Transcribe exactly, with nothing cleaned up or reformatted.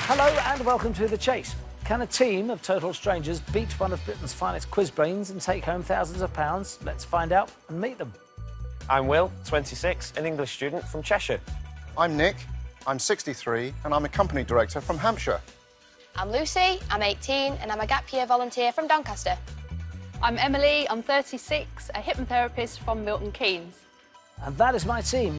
Hello and welcome to The Chase. Can a team of total strangers beat one of Britain's finest quiz brains and take home thousands of pounds? Let's find out and meet them. I'm Will, twenty-six, an English student from Cheshire. I'm Nick, I'm sixty-three, and I'm a company director from Hampshire. I'm Lucy, I'm eighteen, and I'm a gap year volunteer from Doncaster. I'm Emily, I'm thirty-six, a hypnotherapist from Milton Keynes. And that is my team.